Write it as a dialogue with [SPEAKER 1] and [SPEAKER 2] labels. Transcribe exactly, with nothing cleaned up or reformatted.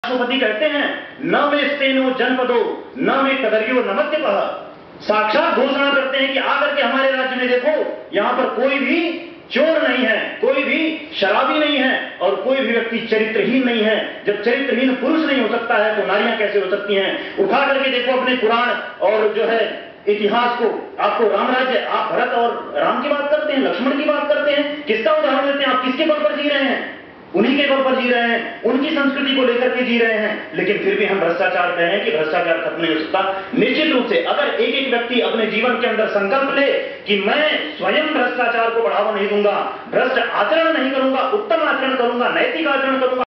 [SPEAKER 1] राष्ट्रपति कहते हैं न में स्तेनो जनपदो न में कदरियो नमत्यपः, साक्षात घोषणा करते हैं कि आकर के हमारे राज्य में देखो, यहां पर कोई भी चोर नहीं है, कोई भी शराबी नहीं है और कोई भी व्यक्ति चरित्रहीन नहीं है। जब चरित्रहीन पुरुष नहीं हो सकता है तो नारियां कैसे हो सकती हैं? उठा करके देखो अपने पुराण और जो है इतिहास को। आपको राम राज्य, आप भरत और राम की बात करते हैं, लक्ष्मण की बात करते हैं, किसका उदाहरण देते हैं? आप किसके बल पर जी रहे हैं? उन्हीं के बल पर जी रहे हैं, उनकी संस्कृति को लेकर के जी रहे हैं। लेकिन फिर भी हम भ्रष्टाचार कह रहे हैं कि भ्रष्टाचार खत्म नहीं हो सकता। निश्चित रूप से अगर एक एक व्यक्ति अपने जीवन के अंदर संकल्प ले कि मैं स्वयं भ्रष्टाचार को बढ़ावा नहीं दूंगा, भ्रष्ट आचरण नहीं करूंगा, उत्तम आचरण करूंगा, नैतिक आचरण करूंगा,